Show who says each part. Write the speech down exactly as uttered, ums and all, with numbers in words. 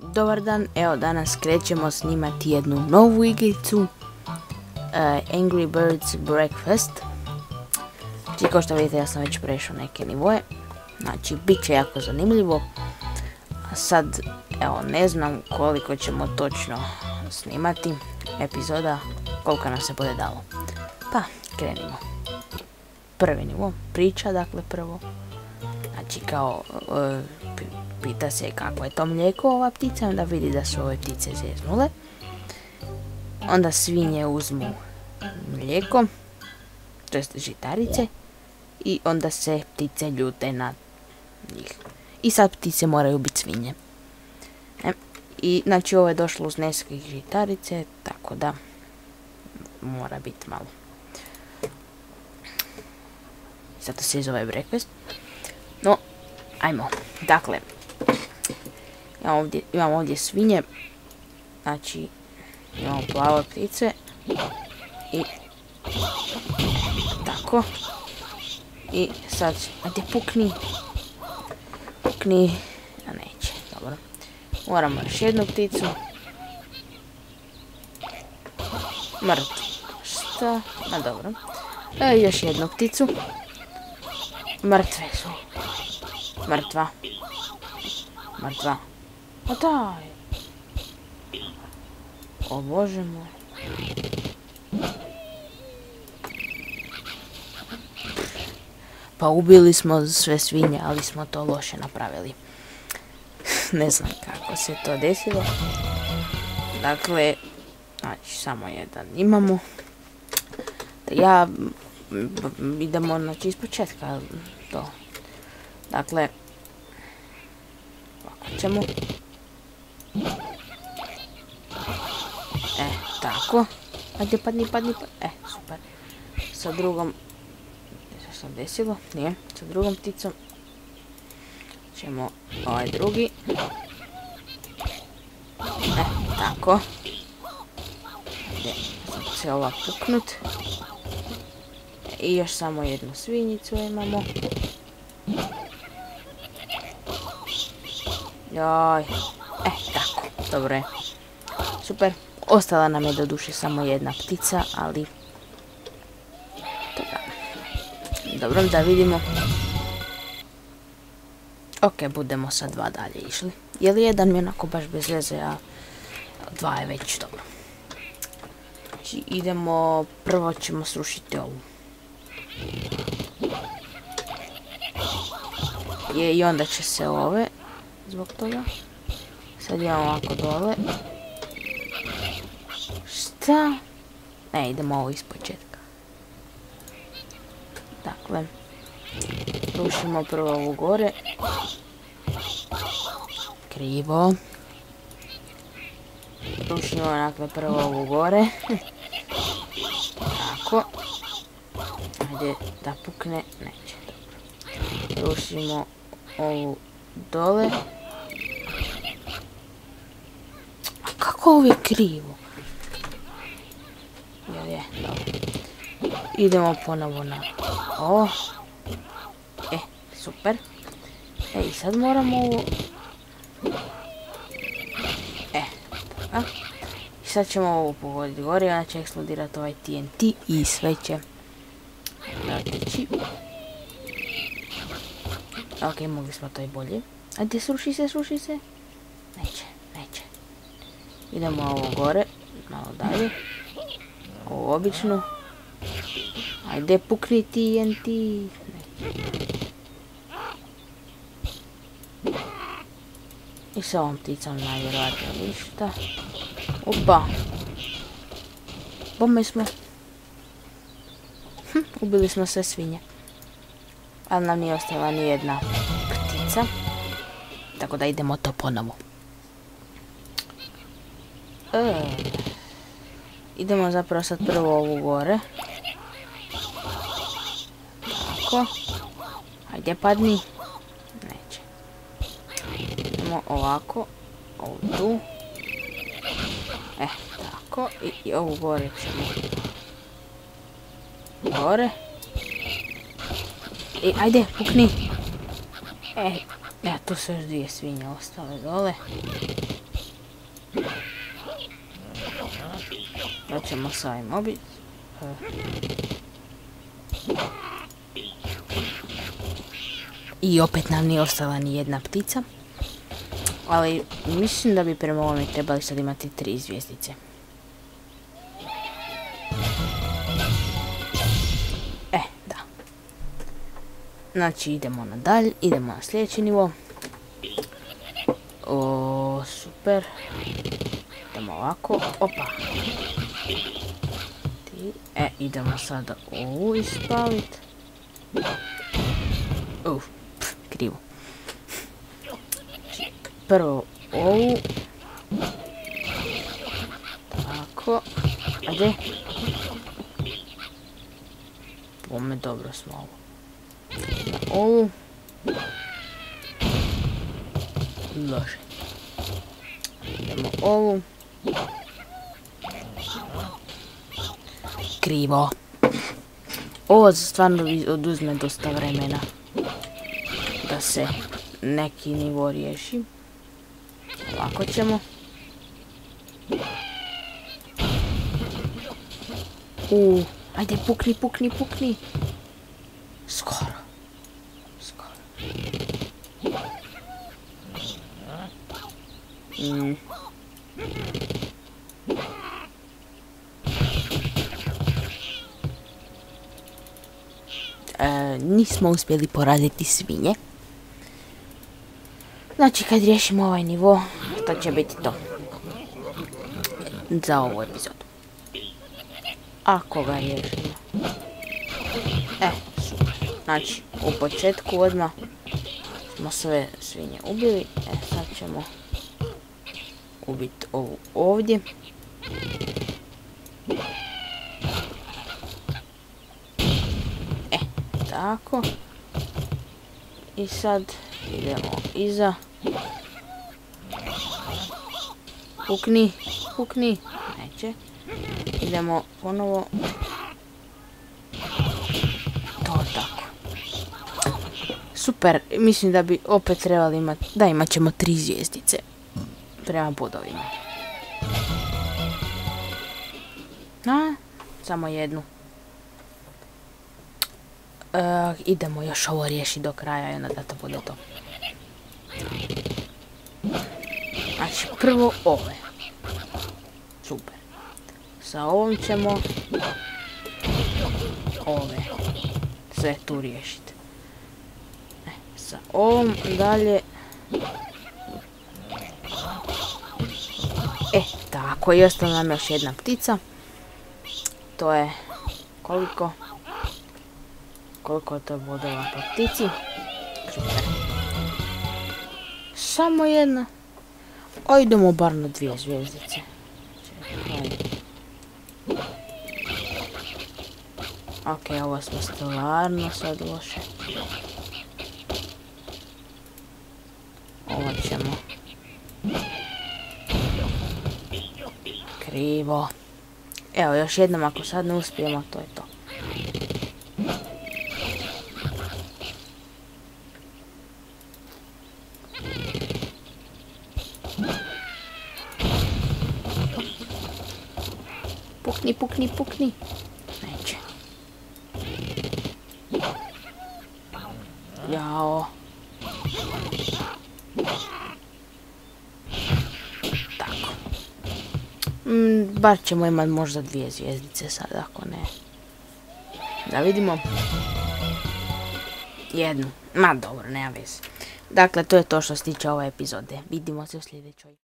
Speaker 1: Dobar dan, evo danas krećemo snimati jednu novu igricu, uh, Angry Birds Breakfast. Znači, kao što vidite, ja sam već prešao neke nivoje, znači bit će jako zanimljivo. A sad, evo, ne znam koliko ćemo točno snimati epizoda, koliko nam se bude dalo. Pa, krenimo. Prvi nivo, priča, dakle prvo. Znači, kao, uh, pita se kako je to mlijeko ova ptica, onda vidi da su ove ptice zeznule. Onda svinje uzmu mlijeko, to jest žitarice, i onda se ptice ljute na njih. I sad ptice moraju biti svinje. E, I znači ovo je došlo uz neke žitarice, tako da mora biti malo. Zato se zove breakfast. No, ajmo. Dakle, imamo ovdje, imamo ovdje svinje, znači imamo plave ptice i tako. I sad, ajde pukni, pukni, a neće, dobro. Moramo još jednu pticu. Mrtvo, šta, a dobro. E, još jednu pticu. Mrtve su. Mrtva. Mrtva. A daj. O Bože moj. Pa ubili smo sve svinje, ali smo to loše napravili. Ne znam kako se to desilo. Dakle, znači samo jedan imamo. Ja idemo znači iz početka to. Dakle, ovako ćemo. E, tako. Ajde, padni, padni, padni. E, super. Sa drugom, što sam desilo? Nije. Sa drugom pticom ćemo ovaj drugi. E, tako. Ajde, sad se ova puknut. I još samo jednu svinjicu imamo. Joj. E, tako. Dobro je. Super. Ostala nam je do duše samo jedna ptica, ali... Dobro, da vidimo. Ok, budemo sa dva dalje išli. Jer jedan mi je onako baš bez veze, a dva je već dobro. Znači, idemo... Prvo ćemo srušiti ovu. Je, i onda će se ove, zbog toga. Sad imamo ovako dole. Šta? Ne, idemo ovo iz početka. Dakle, rušimo prvo ovu gore. Krivo. Rušimo onakle prvo ovu gore. Tako. Ajde da pukne, neće, dobro. Rušimo ovu dole. A kako ovo je krivo? Jel je, dobro. Idemo ponovo na ovo. E, super. E, i sad moramo ovo... E, tako. I sad ćemo ovo pogoditi gore, onda će eksplodirati ovaj T N T i sve će otići. Ok, mogli smo to i bolje. Ajde, sruši se, sruši se. Neće, neće. Idemo ovo gore, malo dalje. Ovo običnu. Ajde, pukni T N T. I sa ovom pticom najvjerojatnije ništa. Opa. Bome smo. Hm, ubili smo sve svinje. Ali nam nije ostala ni jedna ptica. Tako da idemo to ponovo. E, idemo zapravo sad prvo ovu gore. Tako. Ajde, padni. Neće. Idemo ovako. Ovu tu. E, tako. I, i ovu gore ćemo. Gore. I ajde, pukni. E, ja, tu su još dvije svinje ostale dole. To ćemo s ovim obit. I opet nam nije ostala ni jedna ptica. Ali mislim da bi prema ovome trebali sad imati tri zvijezdice. E, da. Znači idemo nadalje, idemo na sljedeći nivo. O, super. Idemo ovako, opa. E, idemo sada ovu ispaviti. Uf, pf, krivo. Prvo ovu. Tako. Ajde. Bome, dobro smo ovo. Ovu. Lože. Idemo ovu. Krivo. Ovo stvarno oduzme dosta vremena da se neki nivo riješi. Ovako ćemo. U, ajde pukni, pukni, pukni. Skoro. Skoro. Mm. E, nismo uspjeli poraziti svinje. Znači kad riješimo ovaj nivo, to će biti to za ovu epizodu. Ako ga riješimo. E, super. Znači, u početku odmah smo sve svinje ubili. E, sad ćemo ubiti ovu ovdje. E, tako. I sad idemo iza. Pukni, pukni. Neće. Idemo ponovo. To tako. Super, mislim da bi opet trebali imati, da imat ćemo tri zvijezdice. Prema bodovima. A, samo jednu. Uh, idemo još ovo riješiti do kraja i onda da to bude to. Znači prvo ove. Super. Sa ovom ćemo ove sve tu riješiti. E, sa ovom dalje. E, tako, i ostala nam još jedna ptica. To je koliko? Koliko je to bodova po ptici? Super. Samo jedna. A idemo bar na dvije zvijezdice. Ok, ovo smo stvarno sad loše. Ovo ćemo. Krivo. Evo, još jednom ako sad ne uspijemo, to je to. Pukni, pukni, pukni. Neće. Jao. Tako. Mm, bar ćemo imati možda dvije zvijezdice sad, ako ne. Da vidimo. Jednu. Ma dobro, nema veze. Dakle, to je to što se tiče ove epizode. Vidimo se u sljedećoj.